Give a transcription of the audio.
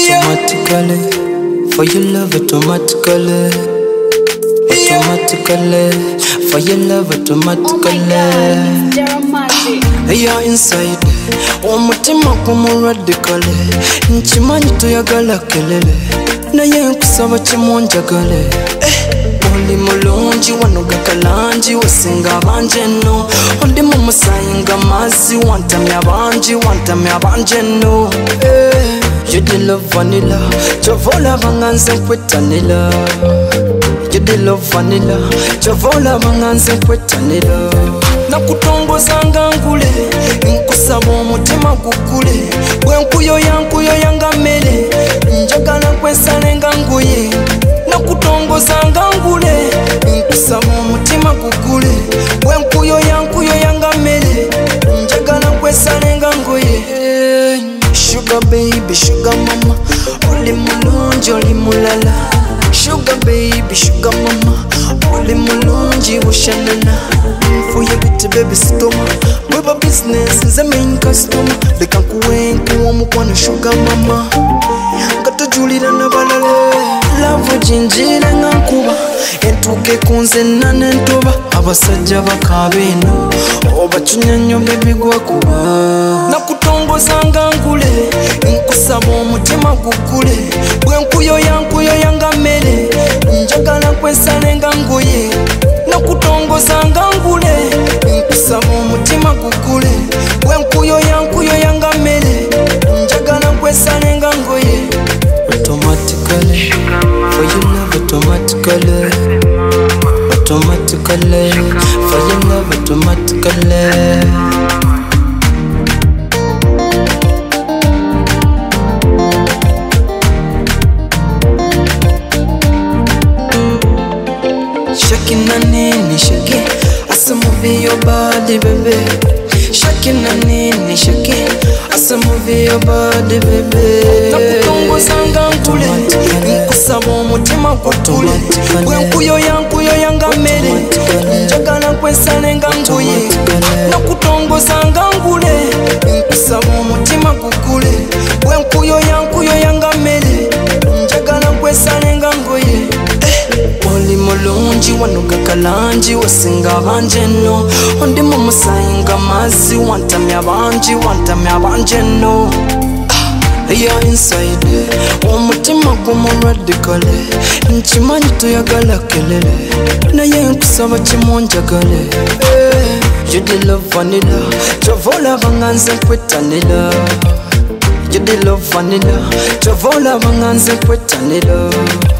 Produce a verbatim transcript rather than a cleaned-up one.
Automatically, for your love automatically. Automatically, for your love automatically. You're inside, umutima kumu radically. Nchimanyi tuyagala kelele, na ye nkusaba chimonjagale. Oli mulungi wanoga kalanji wasinga abanje no. Ondi mumusayinga mazi wantamya abanji wantamya abanje no. You did love vanilla, Javola vanganze kwetanila. You did love vanilla, Javola vanganze kwetanila. Nakutongoza ngangule, nkusaba omutima gukule. Bwenkuyo yankuyo yangamele, njagala kwesale nganguye. Nakutongoza ngangule, nkusaba omutima gukule. Bwenkuyo yankuyo yangamele, njagala kwesale nganguye. Sugar baby, sugar mama, oli mulungi, oli mulala. Sugar baby, sugar mama, oli mulungi, ushanana. For your bitch baby stoma, weba business is the main customer. Leka nkuwenku omukwana sugar mama, katojulira nabalale. Love jinjire ngankuba, entuke kunze nanentoba. Abasajja bakabeno, obachunyannyo baby gwakuba. Nakutongoza ngangule, nkusaba omutima gukule. Bwenkuyo yankuyo yangamele, njagala kwesale ngangoye. Nakutongoza ngangule, nkusaba omutima gukule. Bwenkuyo yankuyo yangamele, njagala kwesale ngangoye. Automatically, for your love automatically. Automatically, for your love automatically. Shaking na nini shake, asa move your body baby. Shaking na nini shake, asa move your body baby. Nakutongoza ngangule, nkusaba omutima gukule. Bwenkuyo yankuyo yangamele, njagala kwesale nganguye. Nakutongoza ngangule, nkusaba omutima gukule. Bwenkuyo yankuyo yangamele, njagala kwesale nganguye. Oli mulungi wanoga kalanji wasinga abanje no. Ondi mumusayinga mazi wantamya abanji wantamya abanje no. You're inside, umutima gumu radically. Nchimanyi tuyagala kelele, na ye nkusaba chimonjagale. You did love vanilla, Javola vanganze kwetanila. You did love vanilla, Javola vanganze kwetanila.